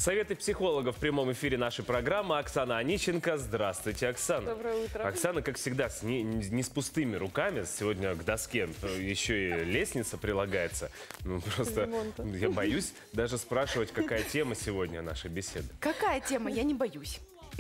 Советы психолога в прямом эфире нашей программы. Оксана Онищенко. Здравствуйте, Оксана. Доброе утро. Оксана, как всегда, не с пустыми руками. Сегодня к доске еще и лестница прилагается. Ну, просто я боюсь даже спрашивать, какая тема сегодня нашей беседы. Какая тема? Я не боюсь.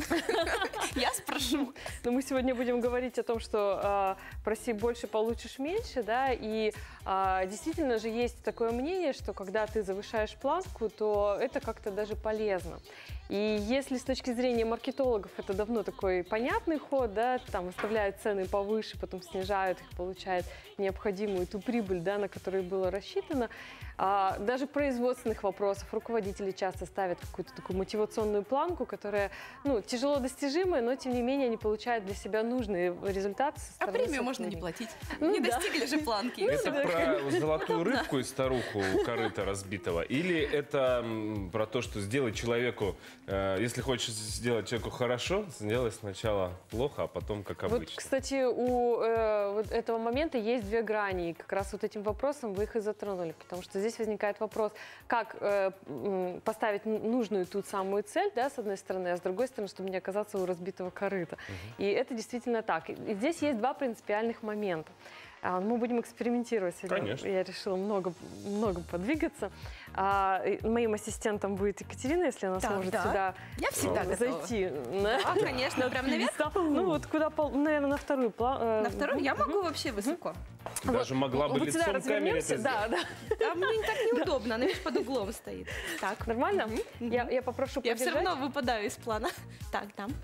Я спрошу. Но мы сегодня будем говорить о том, что проси больше, получишь меньше, да, и действительно же есть такое мнение, что когда ты завышаешь планку, то это как-то даже полезно. И если с точки зрения маркетологов это давно такой понятный ход, да, там выставляют цены повыше, потом снижают их, получают необходимую ту прибыль, да, на которую было рассчитано, даже производственных вопросов руководители часто ставят какую-то такую мотивационную планку, которая, ну, тяжело достижимая, но тем не менее они получают для себя нужные результаты. А премию можно не платить. Ну, не да. достигли же планки. Это про золотую рыбку и старуху у корыта разбитого? Или это про то, что сделать человеку, если хочешь сделать человеку хорошо, сделай сначала плохо, а потом как обычно? Вот, кстати, у вот этого момента есть две грани. И как раз вот этим вопросом вы их и затронули. Потому что здесь возникает вопрос, как поставить нужную ту самую цель, да, с одной стороны, а с другой стороны, чтобы не оказаться у разбитого корыта. И это действительно так. И здесь есть два принципиальных момента. Мы будем экспериментировать сегодня. Конечно. Я решила много подвигаться. Моим ассистентом будет Екатерина, если она сможет сюда зайти. Да, конечно, прям наверх. Ну вот куда, наверное, на вторую планку. На вторую я могу вообще высоко. Даже могла бы лицом к камере это сделать. Да. А мне так неудобно, она ведь под углом стоит. Так. Нормально? Я попрошу Я подержать. все равно выпадаю из плана. Так, там.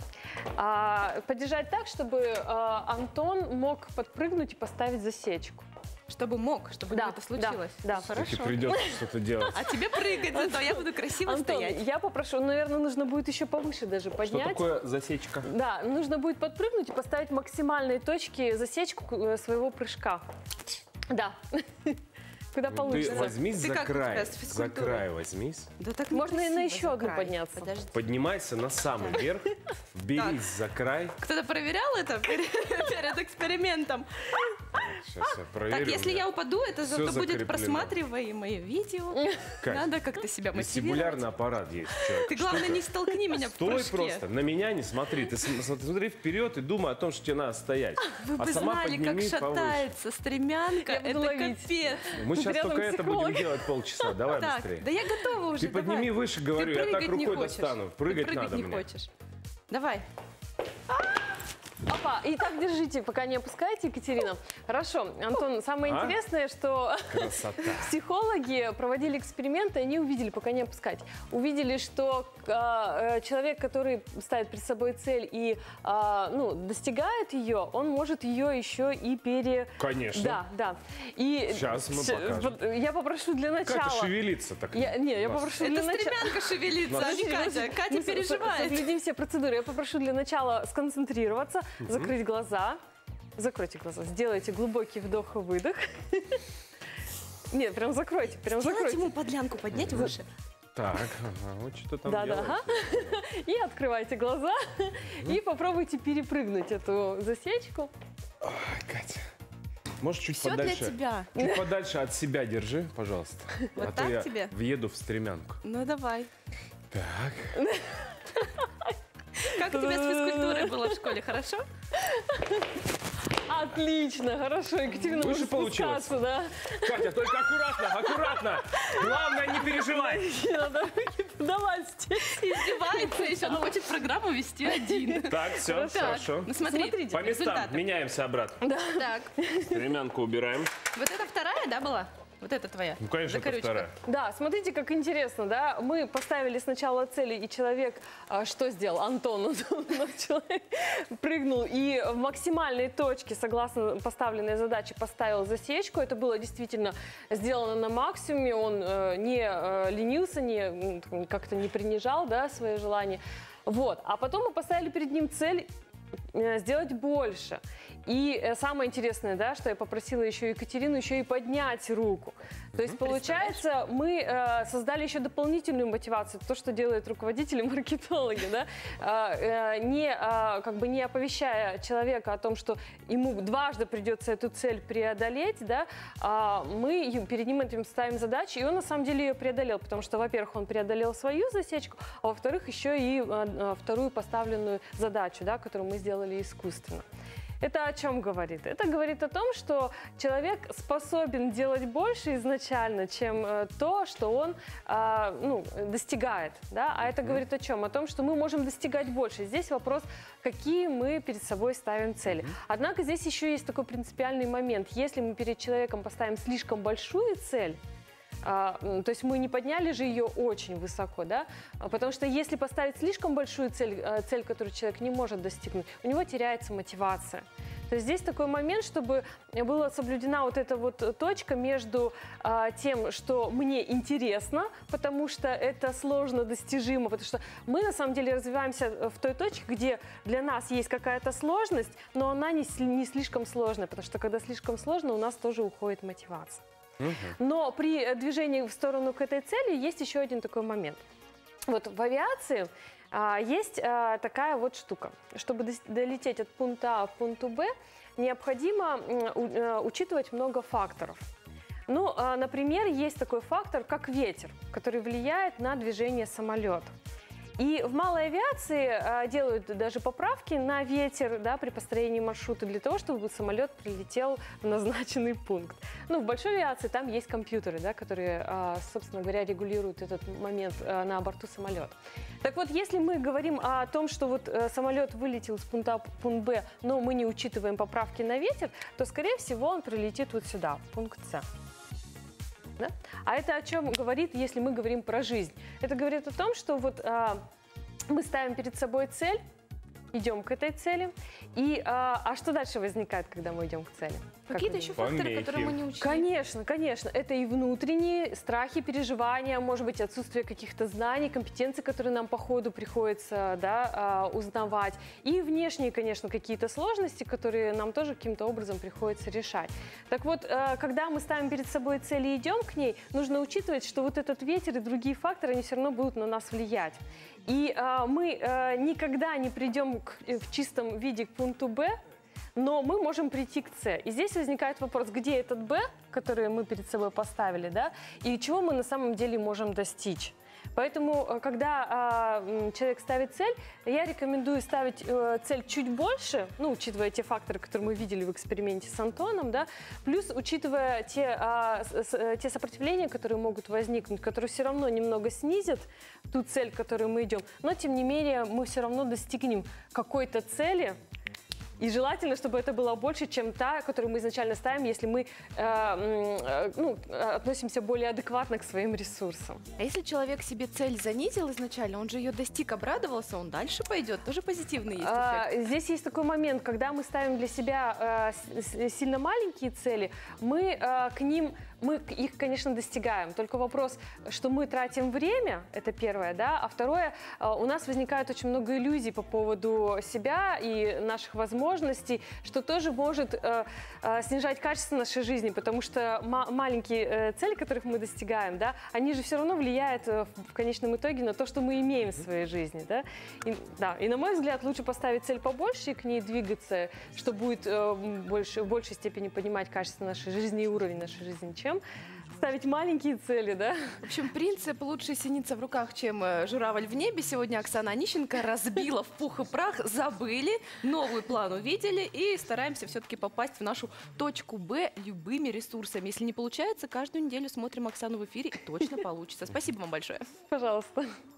Подержать так, чтобы Антон мог подпрыгнуть и поставить засечку. Чтобы это случилось. Да, Все-таки хорошо. придется что-то делать. А тебе прыгать, зато я буду красиво Антон, стоять. я попрошу, наверное, нужно будет еще повыше даже поднять. Что такое засечка? Да, нужно будет подпрыгнуть и поставить максимальные точки засечку своего прыжка. Да. Куда получится. Ты возьмись Ты за как у край. тебя с За физкультурой? край возьмись. Да так Можно и на некрасиво еще за одну край. подняться. Подожди. Поднимайся на самый верх, берись за край. Кто-то проверял это перед экспериментом? Сейчас я проверю. Так, если я упаду, это Всё зато будет закреплено. просматриваемое видео. Кать, Надо как-то себя мотивировать. вестибулярный аппарат есть. Человек. Ты, главное, не столкни меня в Стой прыжке. просто, на меня не смотри. Ты смотри вперед и думай о том, что тебе надо стоять. Вы бы сама знали, как поднимись повыше. шатается стремянка. Я буду Это ловить. капец. Мы сейчас Рядом только это психолог. будем делать полчаса. Давай Так, быстрее. да я готова уже, Ты подними давай. выше, говорю, Ты я так прыгать не рукой хочешь. достану. Ты Прыгать прыгать надо не мне. хочешь. Давай. Опа, и так держите, пока не опускаете, Екатерина. Хорошо, Антон, самое интересное, что Красота. психологи проводили эксперименты, они увидели, пока не опускать, увидели, что человек, который ставит перед собой цель и достигает ее, он может ее еще и Конечно. Да. И Сейчас мы покажем. я попрошу для начала... Как шевелиться так? Я попрошу Это для начала... стремянка шевелится, а не Катя. Катя переживает. Соблюдем все процедуры. Я попрошу для начала сконцентрироваться, закрыть глаза. Закройте глаза, сделайте глубокий вдох и выдох. Нет, прям закройте, Сделайте ему подлянку поднять выше. Так, вот что там Да, делается. И открывайте глаза. И попробуйте перепрыгнуть эту засечку. Ой, Катя. Можешь чуть Все для подальше? тебя. Чуть подальше от себя держи, пожалуйста. Вот а то так я тебе? въеду в стремянку. Ну давай. Так. Как у тебя с физкультурой было в школе, хорошо? Отлично, хорошо, Екатерина, Выше может получилось. спускаться, да? Катя, только аккуратно. Главное, не переживай. Не надо руки подавать здесь. Издевается еще, но хочет программу вести один. Так, все, хорошо. Ну смотри, Смотрите. По местам результаты. меняемся обратно. Так, Стремянку убираем. вот это вторая, да, была? Вот это твоя? Ну, конечно, это Закорючка. вторая. Да, смотрите, как интересно, да? Мы поставили сначала цели, и человек что сделал? Антон, человек прыгнул и в максимальной точке, согласно поставленной задаче, поставил засечку. Это было действительно сделано на максимуме. Он не ленился, как-то не принижал, да, свои желания. Вот. А потом мы поставили перед ним цель сделать больше. И самое интересное, да, что я попросила еще Екатерину еще и поднять руку. То есть, получается, мы создали еще дополнительную мотивацию, то, что делают руководители, маркетологи, да, как бы не оповещая человека о том, что ему дважды придется эту цель преодолеть, да, мы перед ним этим ставим задачу, и он на самом деле ее преодолел, потому что, во-первых, он преодолел свою засечку, а во-вторых, еще и вторую поставленную задачу, да, которую мы сделали искусственно. Это о чем говорит? Это говорит о том, что человек способен делать больше изначально, чем то, что он достигает. Да? А это говорит о чем? О том, что мы можем достигать больше. Здесь вопрос, какие мы перед собой ставим цели. Однако здесь еще есть такой принципиальный момент. Если мы перед человеком поставим слишком большую цель, то есть мы не подняли же ее очень высоко, да? Потому что если поставить слишком большую цель, которую человек не может достигнуть, у него теряется мотивация. То есть здесь такой момент, чтобы была соблюдена вот эта вот точка между тем, что мне интересно, потому что это сложно достижимо, потому что мы на самом деле развиваемся в той точке, где для нас есть какая-то сложность, но она не слишком сложная, потому что когда слишком сложно, у нас тоже уходит мотивация. Но при движении в сторону к этой цели есть еще один такой момент. Вот в авиации есть такая вот штука. Чтобы долететь от пункта А в пункту Б, необходимо учитывать много факторов. Ну, например, есть такой фактор, как ветер, который влияет на движение самолета. И в малой авиации делают даже поправки на ветер, да, при построении маршрута для того, чтобы самолет прилетел в назначенный пункт. Ну, в большой авиации там есть компьютеры, да, которые, собственно говоря, регулируют этот момент на борту самолета. Так вот, если мы говорим о том, что вот самолет вылетел с пункта А в пункт Б, но мы не учитываем поправки на ветер, то, скорее всего, он прилетит вот сюда, в пункт С. Да? А это о чем говорит, если мы говорим про жизнь? Это говорит о том, что вот мы ставим перед собой цель, идем к этой цели, и что дальше возникает, когда мы идем к цели? Какие-то еще факторы, которые мы не учли? Конечно, конечно. Это и внутренние страхи, переживания, может быть, отсутствие каких-то знаний, компетенций, которые нам по ходу приходится, да, узнавать. И внешние, конечно, какие-то сложности, которые нам тоже каким-то образом приходится решать. Так вот, когда мы ставим перед собой цель и идем к ней, нужно учитывать, что вот этот ветер и другие факторы, они все равно будут на нас влиять. И мы никогда не придем в чистом виде к пункту Б, но мы можем прийти к С. И здесь возникает вопрос, где этот Б, который мы перед собой поставили, да, и чего мы на самом деле можем достичь. Поэтому, когда человек ставит цель, я рекомендую ставить цель чуть больше, ну, учитывая те факторы, которые мы видели в эксперименте с Антоном, да, плюс учитывая те сопротивления, которые могут возникнуть, которые все равно немного снизят ту цель, к которой мы идем, но, тем не менее, мы все равно достигнем какой-то цели. И желательно, чтобы это было больше, чем та, которую мы изначально ставим, если мы относимся более адекватно к своим ресурсам. А если человек себе цель занизил изначально, он же ее достиг, обрадовался, он дальше пойдет? Тоже позитивный есть эффект? Здесь есть такой момент, когда мы ставим для себя сильно маленькие цели, мы их, конечно, достигаем. Только вопрос, что мы тратим время, это первое, да, а второе, у нас возникает очень много иллюзий по поводу себя и наших возможностей, что тоже может снижать качество нашей жизни, потому что маленькие цели, которых мы достигаем, да, они же все равно влияют в конечном итоге на то, что мы имеем в своей жизни, да. И на мой взгляд, лучше поставить цель побольше и к ней двигаться, что будет в большей степени поднимать качество нашей жизни и уровень нашей жизни, чем ставить маленькие цели, да? В общем, принцип «лучше синица в руках, чем журавль в небе» сегодня Оксана Онищенко разбила в пух и прах, забыли, новый план увидели и стараемся все-таки попасть в нашу точку Б любыми ресурсами. Если не получается, каждую неделю смотрим Оксану в эфире и точно получится. Спасибо вам большое. Пожалуйста.